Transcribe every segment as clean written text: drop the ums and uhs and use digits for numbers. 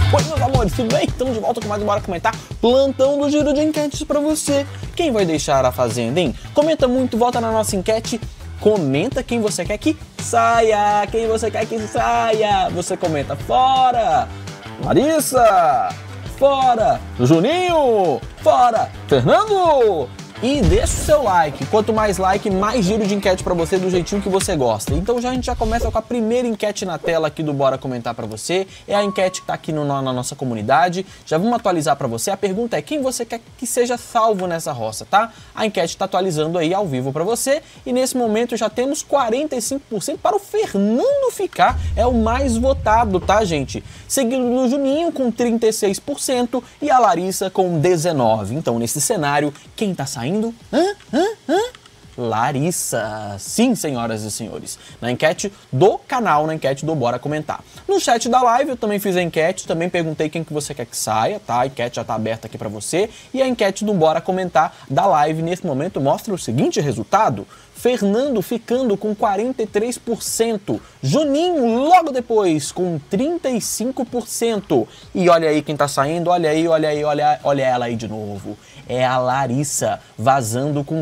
Oi, meus amores, tudo bem? Estamos de volta com mais um Bora Comentar, plantão do giro de enquetes pra você. Quem vai deixar a fazenda, hein? Comenta muito, volta na nossa enquete, comenta quem você quer que saia, quem você quer que saia. Você comenta fora Larissa, fora Juninho, fora Fernando. E deixa o seu like, quanto mais like, mais giro de enquete pra você do jeitinho que você gosta. Então a gente já começa com a primeira enquete na tela aqui do Bora Comentar pra você. É a enquete que tá aqui na nossa comunidade. Já vamos atualizar pra você. A pergunta é quem você quer que seja salvo nessa roça, tá? A enquete tá atualizando aí ao vivo pra você. E nesse momento já temos 45% para o Fernando ficar. É o mais votado, tá, gente? Seguido do Juninho com 36% e a Larissa com 19%. Então nesse cenário, quem tá saindo? Larissa. Sim, senhoras e senhores. Na enquete do canal, na enquete do Bora Comentar. No chat da live eu também fiz a enquete, também perguntei quem que você quer que saia, tá? A enquete já tá aberta aqui pra você. E a enquete do Bora Comentar da live nesse momento mostra o seguinte resultado. Fernando ficando com 43%, Juninho logo depois com 35%. E olha aí quem tá saindo, olha ela aí de novo. É a Larissa vazando com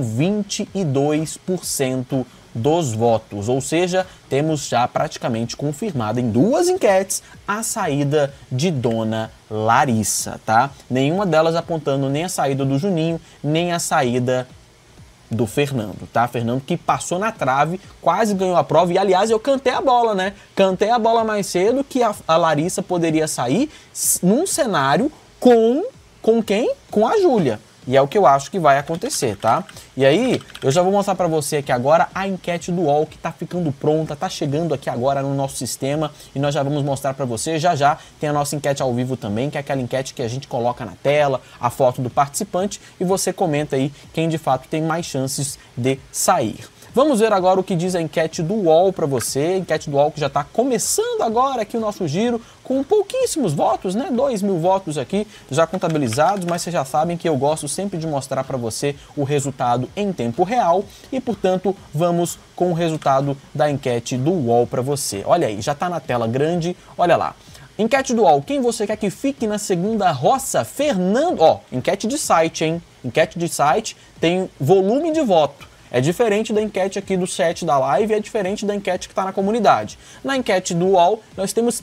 22% dos votos, ou seja, temos já praticamente confirmado em duas enquetes a saída de Dona Larissa, tá? Nenhuma delas apontando nem a saída do Juninho, nem a saída do Fernando, tá? Fernando que passou na trave, quase ganhou a prova e, aliás, eu cantei a bola, né? Cantei a bola mais cedo que a Larissa poderia sair num cenário com quem? Com a Júlia. E é o que eu acho que vai acontecer, tá? E aí, eu já vou mostrar pra você aqui agora a enquete do UOL que tá ficando pronta, tá chegando aqui agora no nosso sistema e nós já vamos mostrar pra você. Já tem a nossa enquete ao vivo também, que é aquela enquete que a gente coloca na tela, a foto do participante e você comenta aí quem de fato tem mais chances de sair. Vamos ver agora o que diz a enquete do UOL para você, a enquete do UOL que já está começando agora aqui o nosso giro, com pouquíssimos votos, né? 2.000 votos aqui já contabilizados, mas vocês já sabem que eu gosto sempre de mostrar para você o resultado em tempo real e, portanto, vamos com o resultado da enquete do UOL para você. Olha aí, já está na tela grande, olha lá. Enquete do UOL, quem você quer que fique na segunda roça? Fernando, ó, enquete de site, hein? Enquete de site tem volume de voto. É diferente da enquete aqui do chat da live, é diferente da enquete que está na comunidade. Na enquete do UOL, nós temos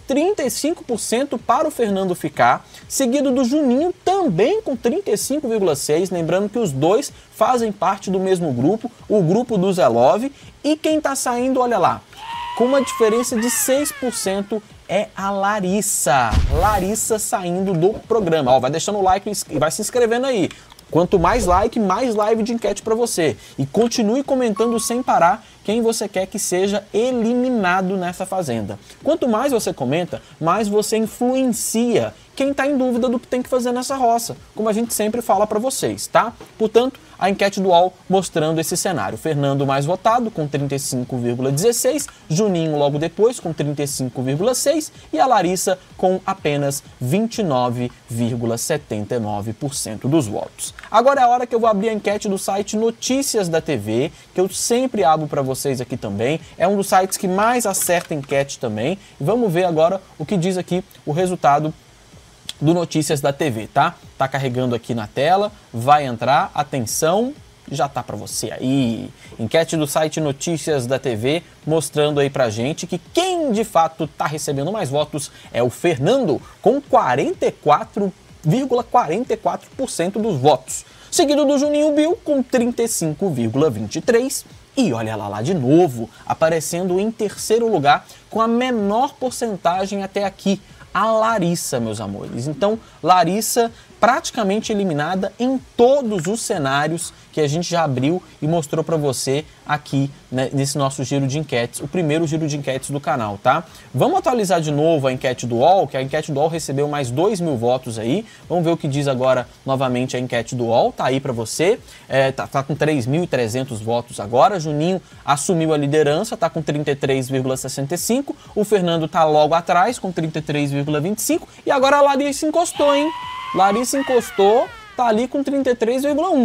35% para o Fernando ficar, seguido do Juninho também com 35,6%, lembrando que os dois fazem parte do mesmo grupo, o grupo do Zé Love, e quem está saindo, olha lá, com uma diferença de 6%, é a Larissa. Larissa saindo do programa. Ó, vai deixando o like e vai se inscrevendo aí. Quanto mais like, mais live de enquete para você. E continue comentando sem parar quem você quer que seja eliminado nessa fazenda. Quanto mais você comenta, mais você influencia quem está em dúvida do que tem que fazer nessa roça, como a gente sempre fala para vocês, tá? Portanto, a enquete do UOL mostrando esse cenário. Fernando mais votado com 35,16%, Juninho logo depois com 35,6% e a Larissa com apenas 29,79% dos votos. Agora é a hora que eu vou abrir a enquete do site Notícias da TV, que eu sempre abro para vocês aqui também. É um dos sites que mais acerta enquete também. E vamos ver agora o que diz aqui o resultado do Notícias da TV, tá? Tá carregando aqui na tela, vai entrar, atenção, já tá para você aí. Enquete do site Notícias da TV, mostrando aí pra gente que quem de fato tá recebendo mais votos é o Fernando, com 44,44% dos votos. Seguido do Juninho Bill, com 35,23%. E olha lá de novo, aparecendo em terceiro lugar, com a menor porcentagem até aqui, a Larissa, meus amores. Então, Larissa praticamente eliminada em todos os cenários que a gente já abriu e mostrou para você aqui, né, nesse nosso giro de enquetes, o primeiro giro de enquetes do canal, tá? Vamos atualizar de novo a enquete do UOL, que a enquete do UOL recebeu mais 2.000 votos aí. Vamos ver o que diz agora novamente a enquete do UOL, tá aí para você. Tá com 3.300 votos agora. Juninho assumiu a liderança, tá com 33,65%. O Fernando tá logo atrás com 33,25%. E agora a Larissa encostou, hein? Larissa encostou, tá ali com 33,1%.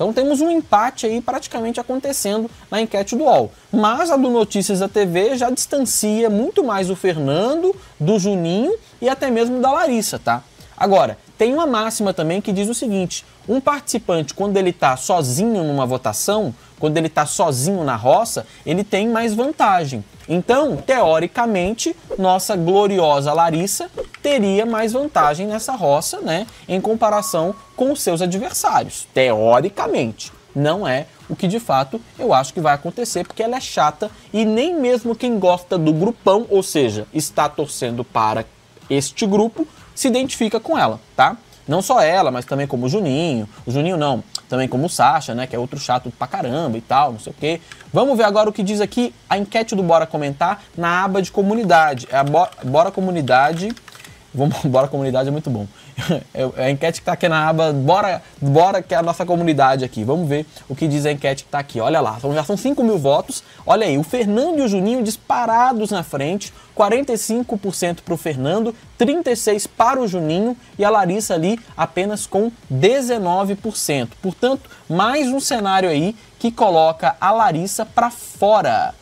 Então temos um empate aí praticamente acontecendo na enquete do UOL. Mas a do Notícias da TV já distancia muito mais o Fernando, do Juninho e até mesmo da Larissa, tá? Agora, tem uma máxima também que diz o seguinte: um participante, quando ele está sozinho numa votação, quando ele está sozinho na roça, ele tem mais vantagem. Então, teoricamente, nossa gloriosa Larissa teria mais vantagem nessa roça, né, em comparação com os seus adversários. Teoricamente. Não é o que de fato eu acho que vai acontecer, porque ela é chata e nem mesmo quem gosta do grupão, ou seja, está torcendo para este grupo, se identifica com ela, tá? Não só ela, mas também como o Juninho não, também como o Sacha, né, que é outro chato pra caramba e tal, não sei o quê. Vamos ver agora o que diz aqui a enquete do Bora Comentar na aba de comunidade. É a Bora Comunidade. Bora Comunidade é muito bom. É a enquete que tá aqui na aba Bora, que é a nossa comunidade aqui. Vamos ver o que diz a enquete que tá aqui. Olha lá, já são 5 mil votos. Olha aí, o Fernando e o Juninho disparados na frente. 45% para o Fernando, 36% para o Juninho e a Larissa ali apenas com 19%. Portanto, mais um cenário aí que coloca a Larissa para fora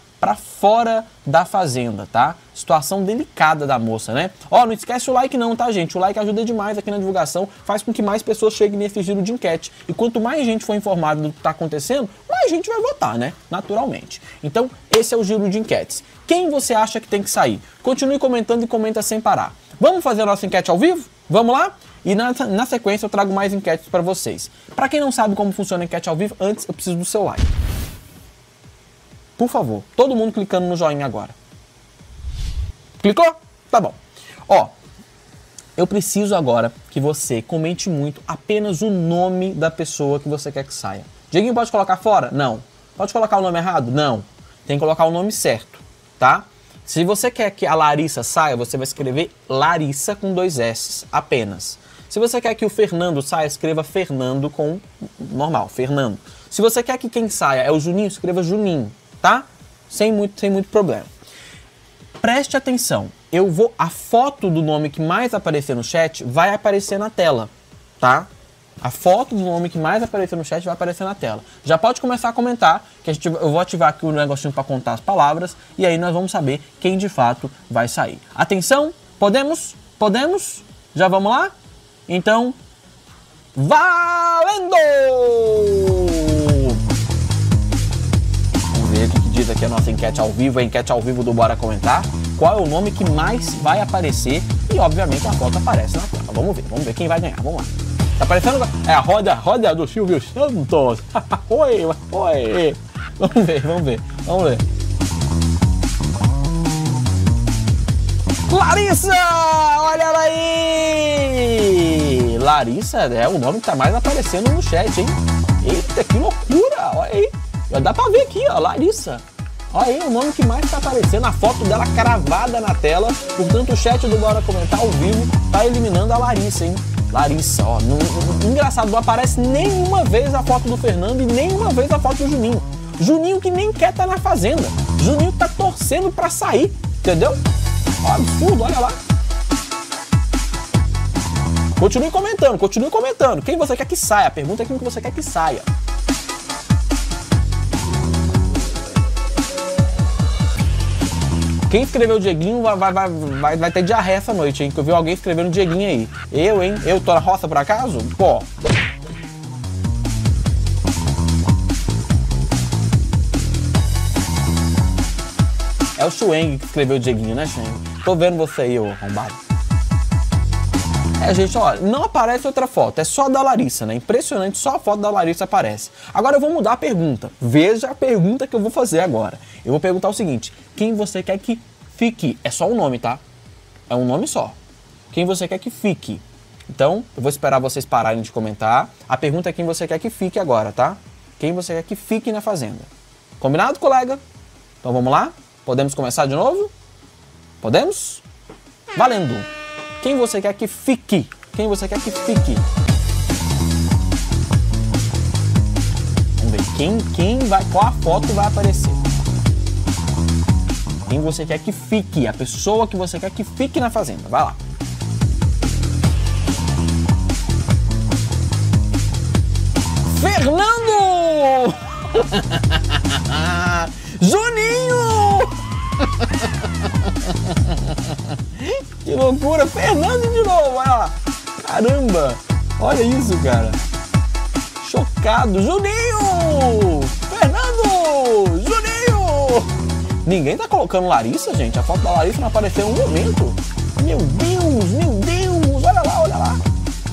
da fazenda, tá? Situação delicada da moça, né? Ó, não esquece o like não, tá, gente? O like ajuda demais aqui na divulgação, faz com que mais pessoas cheguem nesse giro de enquete. E quanto mais gente for informada do que tá acontecendo, mais gente vai votar, né? Naturalmente. Então, esse é o giro de enquetes. Quem você acha que tem que sair? Continue comentando e comenta sem parar. Vamos fazer a nossa enquete ao vivo? Vamos lá? E na sequência eu trago mais enquetes para vocês. Para quem não sabe como funciona a enquete ao vivo, antes eu preciso do seu like. Por favor, todo mundo clicando no joinha agora. Clicou? Tá bom. Ó, eu preciso agora que você comente muito apenas o nome da pessoa que você quer que saia. Dieguinho, pode colocar fora? Não. Pode colocar o nome errado? Não. Tem que colocar o nome certo, tá? Se você quer que a Larissa saia, você vai escrever Larissa com 2 S apenas. Se você quer que o Fernando saia, escreva Fernando com normal, Fernando. Se você quer que quem saia é o Juninho, escreva Juninho, tá? Sem muito problema. Preste atenção, a foto do nome que mais aparecer no chat vai aparecer na tela, tá? A foto do nome que mais aparecer no chat vai aparecer na tela. Já pode começar a comentar, que eu vou ativar aqui o negocinho para contar as palavras, e aí nós vamos saber quem de fato vai sair. Atenção, podemos? Podemos? Já vamos lá? Então, valendo! O que diz aqui a nossa enquete ao vivo, a enquete ao vivo do Bora Comentar. Qual é o nome que mais vai aparecer? E obviamente a foto aparece na tela. Vamos ver quem vai ganhar. Vamos lá. Tá aparecendo? É a roda do Silvio Santos. Oi. Vamos ver. Larissa! Olha ela aí! Larissa é o nome que tá mais aparecendo no chat, hein? Eita, que loucura! Olha aí. Já dá pra ver aqui, ó, Larissa. Olha aí o nome que mais tá aparecendo, a foto dela cravada na tela. Portanto, o chat do Bora Comentar ao vivo tá eliminando a Larissa, hein? Larissa, ó. Engraçado, não aparece nenhuma vez a foto do Fernando e nenhuma vez a foto do Juninho. Juninho que nem quer estar na fazenda. Juninho tá torcendo pra sair, entendeu? Ó, absurdo, olha lá. Continue comentando. Quem você quer que saia? A pergunta é quem você quer que saia. Quem escreveu Dieguinho vai ter diarreia essa noite, hein? Que eu vi alguém escrevendo Dieguinho aí. Eu, hein? Eu tô na roça por acaso? Pô. É o Chueng que escreveu Dieguinho, né, Chueng? Tô vendo você aí, ô arrombado. É, gente, olha, não aparece outra foto, é só a da Larissa, né? Impressionante, só a foto da Larissa aparece. Agora eu vou mudar a pergunta. Veja a pergunta que eu vou fazer agora. Eu vou perguntar o seguinte: quem você quer que fique? É só um nome, tá? É um nome só. Quem você quer que fique? Então, eu vou esperar vocês pararem de comentar. A pergunta é quem você quer que fique agora, tá? Quem você quer que fique na fazenda? Combinado, colega? Então vamos lá? Podemos começar de novo? Podemos? Valendo! Quem você quer que fique? Quem você quer que fique? Vamos ver. Qual a foto vai aparecer? Quem você quer que fique? A pessoa que você quer que fique na fazenda. Vai lá. Fernando! Juninho! Que loucura! Fernando de novo, olha lá! Caramba! Olha isso, cara! Chocado! Juninho! Fernando! Juninho! Ninguém tá colocando Larissa, gente. A foto da Larissa não apareceu em um momento. Meu Deus! Meu Deus! Olha lá, olha lá!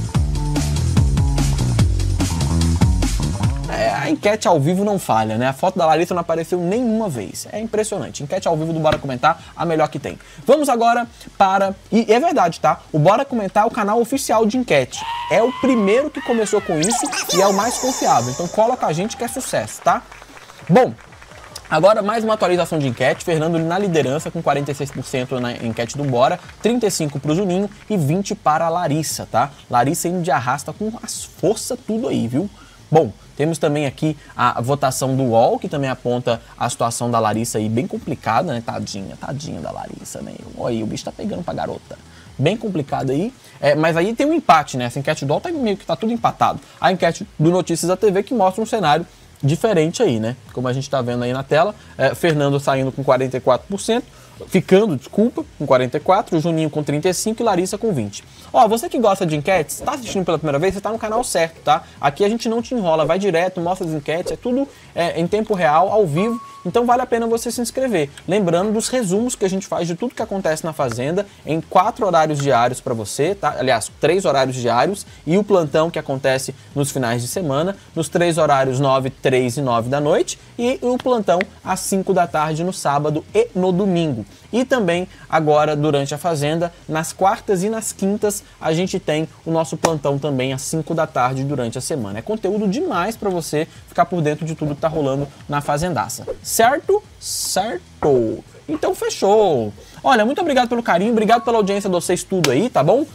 A enquete ao vivo não falha, né? A foto da Larissa não apareceu nenhuma vez. É impressionante. Enquete ao vivo do Bora Comentar, a melhor que tem. Vamos agora para... E é verdade, tá? O Bora Comentar é o canal oficial de enquete. É o primeiro que começou com isso e é o mais confiável. Então cola com a gente que é sucesso, tá? Bom, agora mais uma atualização de enquete. Fernando na liderança com 46% na enquete do Bora, 35% para o Juninho e 20% para a Larissa, tá? Larissa indo de arrasta com as forças tudo aí, viu? Bom, temos também aqui a votação do UOL, que também aponta a situação da Larissa aí bem complicada, né? Tadinha da Larissa, né? Olha aí, o bicho tá pegando pra garota. Bem complicado aí. Mas aí tem um empate, né? Essa enquete do UOL tá meio que tá tudo empatado. A enquete do Notícias da TV que mostra um cenário diferente aí, né? Como a gente tá vendo aí na tela, Fernando saindo com 44%, com 44%, Juninho com 35% e Larissa com 20%. Ó, você que gosta de enquetes, tá assistindo pela primeira vez, você tá no canal certo, tá? Aqui a gente não te enrola, vai direto, mostra as enquetes, é tudo em tempo real, ao vivo, então vale a pena você se inscrever. Lembrando dos resumos que a gente faz de tudo que acontece na Fazenda em 4 horários diários para você, tá? Aliás, 3 horários diários e o plantão que acontece nos finais de semana, nos 3 horários 9, 3 e 9 da noite e o plantão às 5 da tarde no sábado e no domingo. E também agora durante a Fazenda, nas quartas e nas quintas, a gente tem o nosso plantão também às 5 da tarde durante a semana. É conteúdo demais para você ficar por dentro de tudo que tá rolando na Fazendaça. Certo? Certo! Então fechou! Olha, muito obrigado pelo carinho, obrigado pela audiência de vocês tudo aí, tá bom?